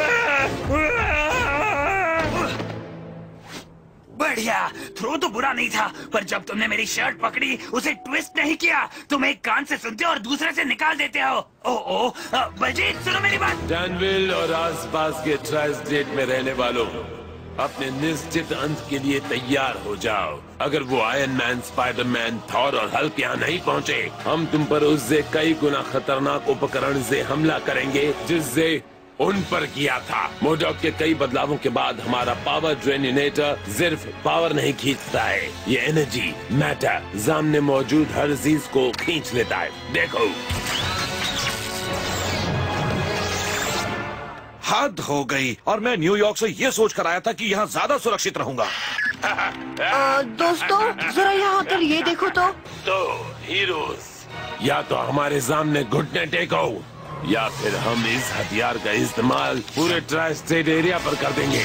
बढ़िया, थ्रो तो बुरा नहीं था, पर जब तुमने मेरी शर्ट पकड़ी उसे ट्विस्ट नहीं किया। तुम एक कान से सुनते हो और दूसरे से निकाल देते हो। ओ बलजीत सुनो मेरी बात। डैनविल और आसपास के ट्राई स्टेट में रहने वालों, अपने निश्चित अंत के लिए तैयार हो जाओ। अगर वो आयरन मैन, स्पाइडरमैन, थॉर और हल्क यहाँ नहीं पहुँचे, हम तुम पर उससे कई गुना खतरनाक उपकरण से हमला करेंगे जिससे उन पर किया था। मोडॉक के कई बदलावों के बाद हमारा पावर ड्रेनिनेटर सिर्फ पावर नहीं खींचता है, ये एनर्जी, मैटर, सामने मौजूद हर चीज को खींच लेता है। देखो, हद हो गई। और मैं न्यूयॉर्क से ये सोच कर आया था कि यहाँ ज्यादा सुरक्षित रहूंगा। दोस्तों जरा यहाँ आकर ये देखो तो हीरोज या तो हमारे सामने घुटने टेको या फिर हम इस हथियार का इस्तेमाल पूरे ट्राई स्टेट एरिया पर कर देंगे।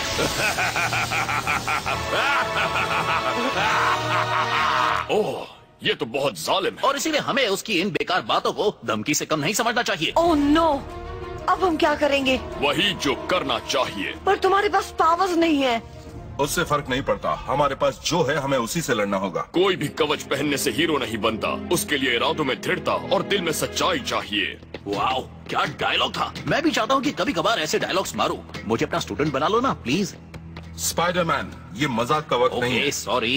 ओह, ये तो बहुत जालिम है। और इसीलिए हमें उसकी इन बेकार बातों को धमकी से कम नहीं समझना चाहिए। ओह नो, अब हम क्या करेंगे? वही जो करना चाहिए। पर तुम्हारे पास पावर्स नहीं है। उससे फर्क नहीं पड़ता, हमारे पास जो है हमें उसी से लड़ना होगा। कोई भी कवच पहनने से हीरो नहीं बनता, उसके लिए इरादों में दृढ़ता और दिल में सच्चाई चाहिए। वाओ, क्या डायलॉग था। मैं भी चाहता हूँ कि कभी कभार ऐसे डायलॉग्स मारूं। मुझे अपना स्टूडेंट बना लो ना प्लीज। स्पाइडरमैन, ये मजाक का वक्त नहीं है। सॉरी।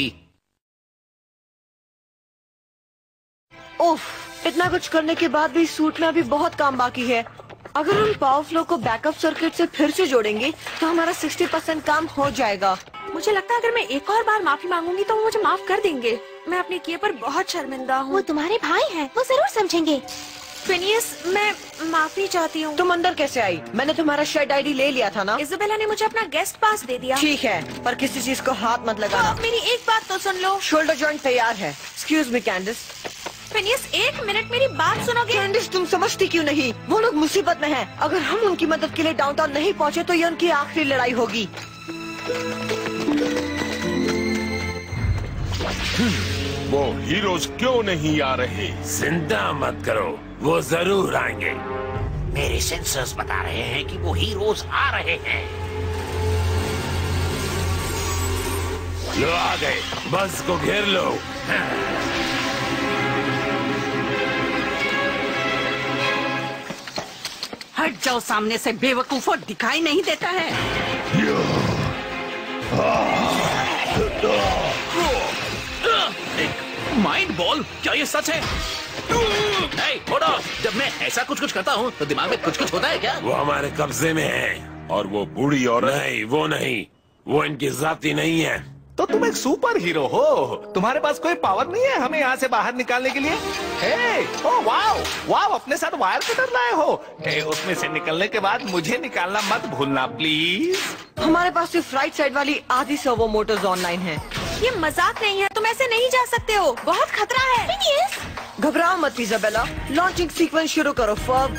उफ, इतना कुछ करने के बाद भी सूट में अभी बहुत काम बाकी है। अगर हम पावर फ्लो को बैकअप सर्किट से फिर से जोड़ेंगे तो हमारा 60% काम हो जाएगा। मुझे लगता है अगर मैं एक और बार माफी मांगूंगी तो वो मुझे माफ कर देंगे। मैं अपने किए पर बहुत शर्मिंदा हूँ। वो तुम्हारे भाई हैं, वो जरूर समझेंगे। फिनियस, मैं माफी चाहती हूँ। तुम अंदर कैसे आई? मैंने तुम्हारा शेड आईडी ले लिया था ना। इज़ाबेला ने मुझे अपना गेस्ट पास दे दिया। ठीक है, पर किसी चीज को हाथ मत लगाना। मेरी एक बात तो सुन लो। शोल्डर जॉइंट तैयार है। Excuse me Candace. फिनियस, एक मिनट मेरी बात सुनोगे? कैंडिस, तुम समझती क्यों नहीं? वो लोग मुसीबत में हैं। अगर हम उनकी मदद के लिए डाउनटाउन नहीं पहुँचे तो ये उनकी आखिरी लड़ाई होगी। वो हीरोज क्यों नहीं आ रहे? चिंता मत करो, वो जरूर आएंगे। मेरे सेंसर्स बता रहे हैं कि वो हीरोज आ रहे हैं। लो आ गए, बस को घेर लो। हट जाओ सामने से बेवकूफों, दिखाई नहीं देता है। माइंड बॉल, क्या ये सच है? नहीं, छोड़ो। जब मैं ऐसा कुछ करता हूँ तो दिमाग में कुछ होता है क्या? वो हमारे कब्जे में है। और वो बूढ़ी औरत? नहीं, वो नहीं, वो इनकी जाति नहीं है। तो तुम एक सुपर हीरो हो, तुम्हारे पास कोई पावर नहीं है हमें यहाँ से बाहर निकालने के लिए? हे, ओ वाओ, वाओ, अपने साथ वायर कटर लाए हो। हे, उसमें से निकलने के बाद मुझे निकालना मत भूलना प्लीज। हमारे पास सिर्फ राइट साइड वाली आधी सर्वो मोटर्स ऑनलाइन है। ये मजाक नहीं है, तुम ऐसे नहीं जा सकते हो, बहुत खतरा है। फिनियस, घबराओ मत इज़ाबेला, लॉन्चिंग सीक्वेंस शुरू करो। फर्ब,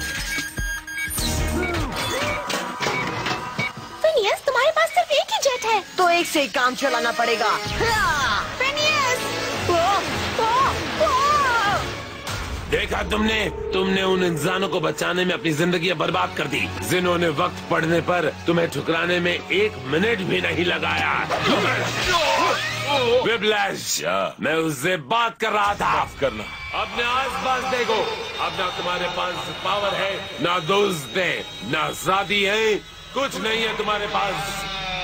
फिनियस, तुम्हारे पास सिर्फ एक ही जेट है, तो एक से ही काम चलाना पड़ेगा। फिनियस, देखा तुमने उन इंसानों को बचाने में अपनी जिंदगी बर्बाद कर दी, जिन्होंने वक्त पड़ने पर तुम्हें ठुकराने में 1 मिनट भी नहीं लगाया। विप्लैश, मैं उससे बात कर रहा था। माफ करना। अपने आसपास देखो, अब ना तुम्हारे पास पावर है, ना दोस्त है, ना साथी है, कुछ नहीं है तुम्हारे पास।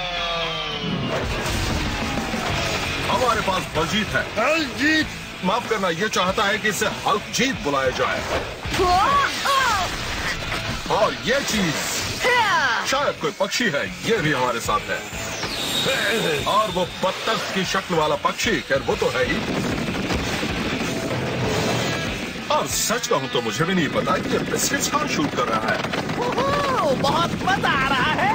हमारे पास बलजीत है। बलजीत, माफ करना, ये चाहता है कि इसे हल्कजीत बुलाया जाए। और ये चीज शायद कोई पक्षी है, ये भी हमारे साथ है। और वो बत्तख की शक्ल वाला पक्षी, खैर वो तो है ही। और सच कहूं तो मुझे भी नहीं पता कि ये बिस्किट्स कहाँ शूट कर रहा है। बहुत मजा आ रहा है।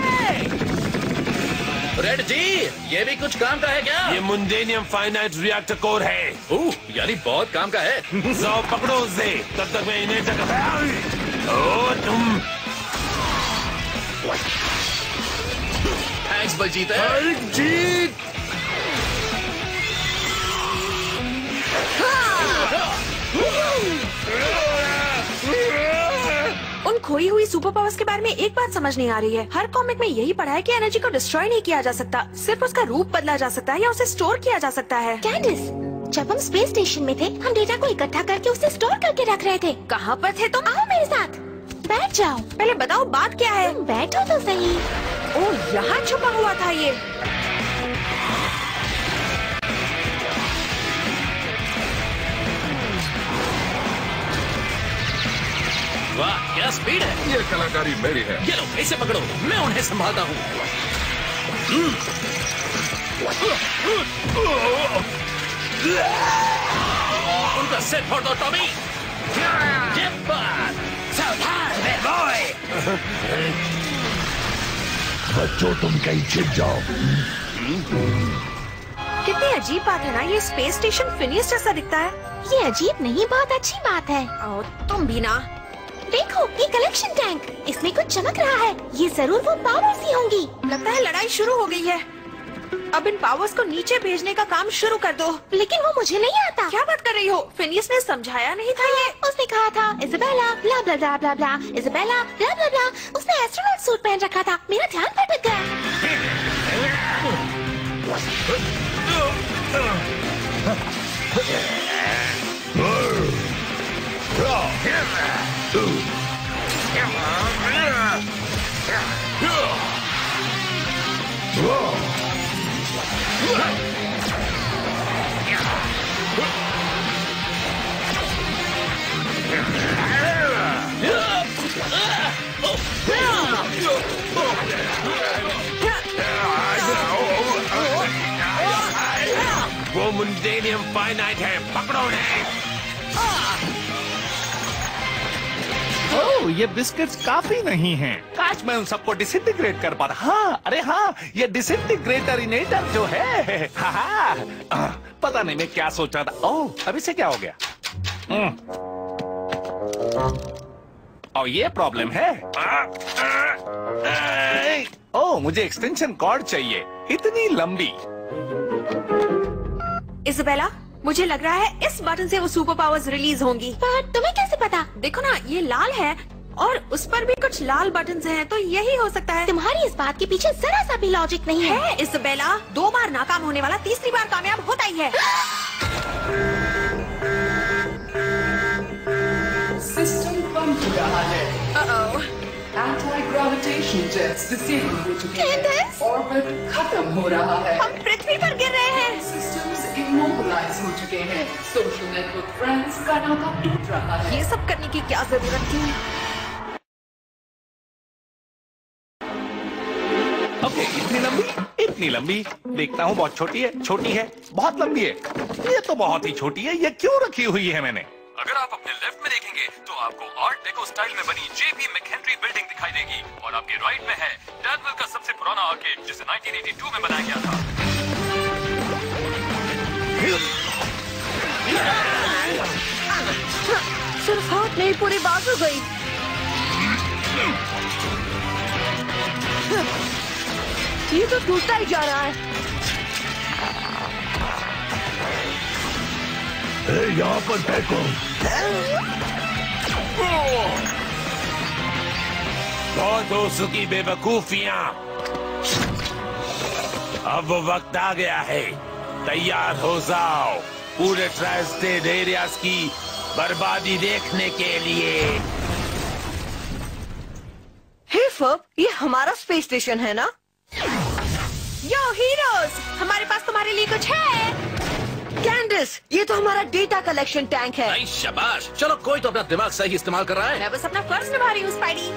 रेड जी, ये भी कुछ काम का है क्या? ये मुंडेनियम फाइनाइट रिएक्टर कोर है। यानी बहुत काम का है। जाओ पकड़ो उसे, तब तक मैं इन्हें तुम। थैंक्स बलजीत। बलजीत, उन खोई हुई सुपर पावर्स के बारे में एक बात समझ नहीं आ रही है। हर कॉमिक में यही पढ़ा है कि एनर्जी को डिस्ट्रॉय नहीं किया जा सकता, सिर्फ उसका रूप बदला जा सकता है या उसे स्टोर किया जा सकता है। कैंडिस, जब हम स्पेस स्टेशन में थे, हम डेटा को इकट्ठा करके उसे स्टोर करके रख रहे थे। कहाँ पर थे तुम? आओ मेरे साथ, बैठ जाओ। पहले बताओ बात क्या है? बैठो तो सही। ओह, यहाँ छुपा हुआ था ये। वाह, क्या स्पीड है। ये कलाकारी मेरी है। ये लो, इसे पकड़ो, मैं उन्हें संभालता हूँ। उनका सिर फोड़ दो टॉमी। सावधान बॉय। बच्चों, तुम कहीं छिप जाओ। कितनी अजीब बात है ना, ये स्पेस स्टेशन फिनियस जैसा दिखता है। ये अजीब नहीं, बहुत अच्छी बात है। तुम भी ना। देखो, ये कलेक्शन टैंक, इसमें कुछ चमक रहा है। ये जरूर वो पावर्स ही होंगी। लगता है लड़ाई शुरू हो गई है। अब इन पावर्स को नीचे भेजने का काम शुरू कर दो। लेकिन वो मुझे नहीं आता। क्या बात कर रही हो? फिनियस ने समझाया नहीं था ये? उसने कहा था इज़ाबेला ब्ला ब्ला ब्ला ब्ला ब्ला, इज़ाबेला ब्ला ब्ला ब्ला। उसने एस्ट्रोनॉट सूट पहन रखा था, मेरा ध्यान भटक गया। वो मुंडेनियम फाइनाइट है, पकड़ो उन्हें। ओह, ये बिस्किट्स काफी नहीं हैं। काश मैं उन सबको डिसइंटीग्रेट कर पाता। हाँ, अरे हाँ, ये डिसइंटीग्रेटर इनेटर जो है। हाँ, पता नहीं मैं क्या सोच रहा था। ओह, अभी से क्या हो गया? और ये प्रॉब्लम है। ओह, मुझे एक्सटेंशन कॉर्ड चाहिए, इतनी लंबी। इज़ाबेला, मुझे लग रहा है इस बटन से वो सुपर पावर्स रिलीज होंगी। पर तुम्हें कैसे पता? देखो ना, ये लाल है और उस पर भी कुछ लाल बटन्स हैं, तो यही हो सकता है। तुम्हारी इस बात के पीछे जरा सा भी लॉजिक नहीं है। इज़ाबेला, 2 बार नाकाम होने वाला तीसरी बार कामयाब होता ही है। सिस्टम बंद हो रहा है। एंटी ग्रेविटेशन जेट्स डिसेबल हो चुके हैं। ऑर्बिट खत्म हो रहा है। हम पृथ्वी पर गिर रहे हैं। सिस्टम्स इमोबिलाइज हो चुके हैं। सोशल नेटवर्क फ्रेंड्स का नाता टूट रहा है। ये सब करने की क्या जरूरत थी? ओके, इतनी लंबी। देखता हूँ बहुत छोटी है, बहुत लंबी है। ये तो बहुत ही छोटी है। ये क्यों रखी हुई है मैंने? अगर आप अपने लेफ्ट में देखेंगे तो आपको आर्ट डेको स्टाइल में बनी जेपी मैकहेनरी बिल्डिंग दिखाई देगी और आपके राइट में है डैनवेल का सबसे पुराना आर्केड जिसे 1982 में बनाया गया था। सिर्फ हाथ नहीं, पूरी बात हो गई। ये तो टूटता ही जा रहा है। यहाँ पर देखो। बहुत हो चुकी बेवकूफियां। अब वो वक्त आ गया है, तैयार हो जाओ पूरे ट्राई स्टेट एरियाज की बर्बादी देखने के लिए। हे फर्ब, ये हमारा स्पेस स्टेशन है ना? यो हीरोज, हमारे पास तुम्हारे लिए कुछ है। कैंडिस, ये तो हमारा डेटा कलेक्शन टैंक है। नहीं, शाबाश। चलो, कोई तो अपना दिमाग सही इस्तेमाल कर रहा है। मैं बस अपना फर्ज निभा रही हूँ, स्पाइडी।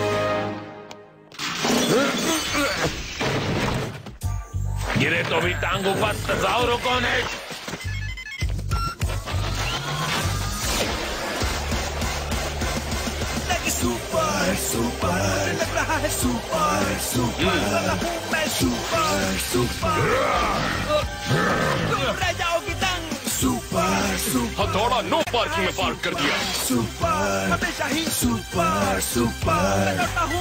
गिरे तो भी टांगों पर तजाउर कौन है? सुपर लग रहा है। मैं सुपर रह जाओगी दंग। हथौड़ा नो पार्किंग में पार्क कर दिया। हमेशा ही सुपर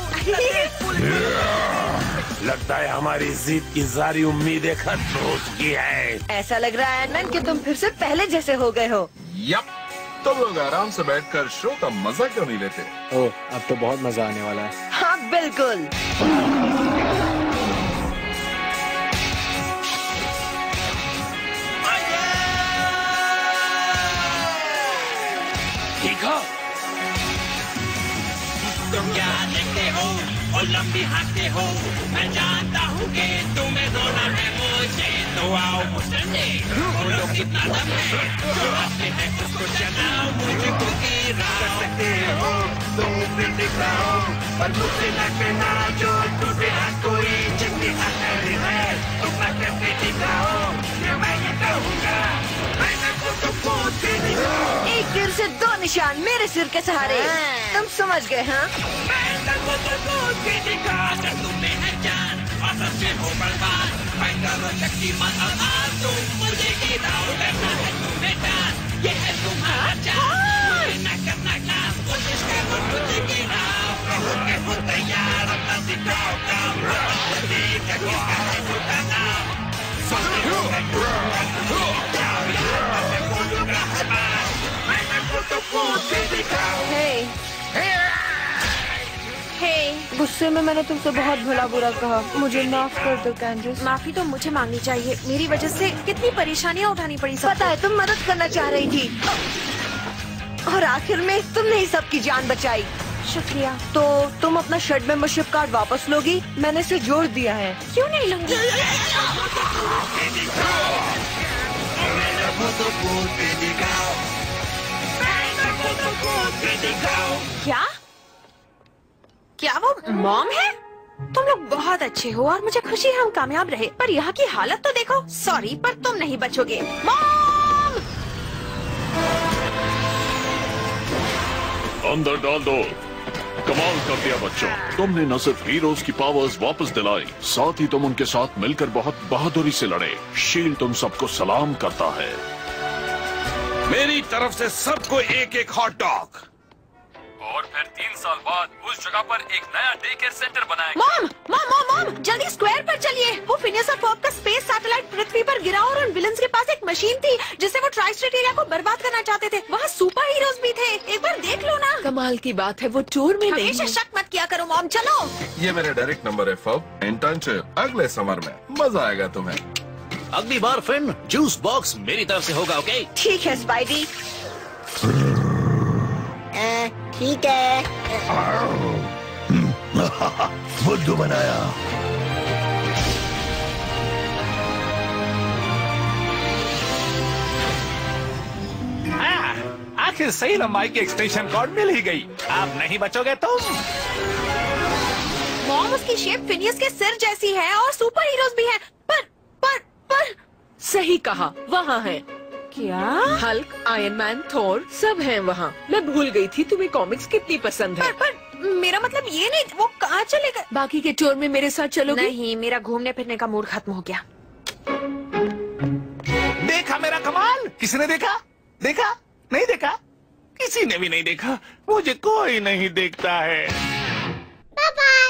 लगता है हमारी जीत की सारी उम्मीदें खत्म हो चुकी है। ऐसा लग रहा है एंटमैन कि तुम फिर से पहले जैसे हो गए हो। यप, तुम लोग आराम से बैठकर शो का मजा क्यों नहीं लेते? ओह, अब तो बहुत मजा आने वाला है। हाँ बिल्कुल। देखो, तुम क्या देखते हो और लंबी हाथते हो। मैं जानता हूँ कि तुम्हें रोना है मुझे, तो आओ मुझसे बोलो कितना दम है। जो आपने है उसको चलाओ, मुझको गिरा सकते हो तुम फिर दिखाओ, पर मुझसे न कहना जो टूटे हाथ कोई जितनी हथेली है तुम न करके दिखाओ। ये मैं ये कहूँगा, मैंने तो कूद के दिखाओ। एक तीर से 2 निशान मेरे सिर के सहारे। तुम समझ गए? हाँ, तुम्हें है जान और सबसे हो बर्बाद। मैं करो शक्तिमान और तुम मुझे गिराओ। डरना है तुम्हें डांस, ये है तुम्हारा चांस। न करना क्लास, कोशिश करो मुझे गिराओ। कहो के हो तैयार, अपना दिखाओ काम। देख किसका है टूटा नाम। गुस्से में मैंने तुमसे बहुत भला बुरा कहा, मुझे माफ कर दो कैंडिस। माफी तो मुझे मांगनी चाहिए, मेरी वजह से कितनी परेशानियाँ उठानी पड़ी सबको। पता है, तुम मदद करना चाह रही थी और आखिर में तुमने ही सबकी जान बचाई। शुक्रिया। तो तुम अपना शेड मेंबरशिप कार्ड वापस लोगी? मैंने इसे जोड़ दिया है। क्यों नहीं लूंगी? क्या? क्या वो मॉम है? तुम लोग बहुत अच्छे हो और मुझे खुशी है हम कामयाब रहे, पर यहाँ की हालत तो देखो। सॉरी, पर तुम नहीं बचोगे। अंदर डाल दो। कमाल कर दिया बच्चों, तुमने न सिर्फ हीरोज की पावर्स वापस दिलाई, साथ ही तुम उनके साथ मिलकर बहुत बहादुरी से लड़े। शील्ड तुम सबको सलाम करता है। मेरी तरफ से सबको एक एक हॉट डॉग। और फिर 3 साल बाद उस जगह पर एक नया डे केयर सेंटर बनाएंगे। मॉम मॉम मॉम मॉम, जल्दी स्क्वायर पर चलिए। वो फिनियस और फर्ब का स्पेस सैटेलाइट पृथ्वी पर गिरा और उन विलन्स के पास एक मशीन थी जिससे वो ट्राई स्टेट एरिया को बर्बाद करना चाहते थे। वहाँ सुपर हीरोज भी थे, एक बार देख लो ना। कमाल की बात है, वो टूर में नहीं हमेशा शक मत किया करो मॉम, चलो। ये मेरा डायरेक्ट नंबर है फर्ब। इंटर्नशिप अगले समर में, मजा आएगा तुम्हें। अगली बार फिन जूस बॉक्स मेरी तरफ से होगा, ओके? ठीक है स्पाइडी। ठीक है। बुद्धू बनाया। आखिर सही लंबाई की एक्सटेंशन कॉर्ड मिल ही गई। अब नहीं बचोगे तुम। मॉम, उसकी शेप फिनियस के सिर जैसी है और सुपर हीरोज भी हैं। पर सही कहा, वहाँ है। क्या? हल्क, आयरन मैन, थोर सब हैं वहाँ। मैं भूल गई थी तुम्हें कॉमिक्स कितनी पसंद है। पर मेरा मतलब ये नहीं, वो कहाँ चले गए? बाकी के टूर में मेरे साथ चलोगे? नहीं, मेरा घूमने फिरने का मूड खत्म हो गया। देखा मेरा कमाल? किसने देखा? देखा? नहीं देखा? किसी ने भी नहीं देखा। मुझे कोई नहीं देखता है। बाय।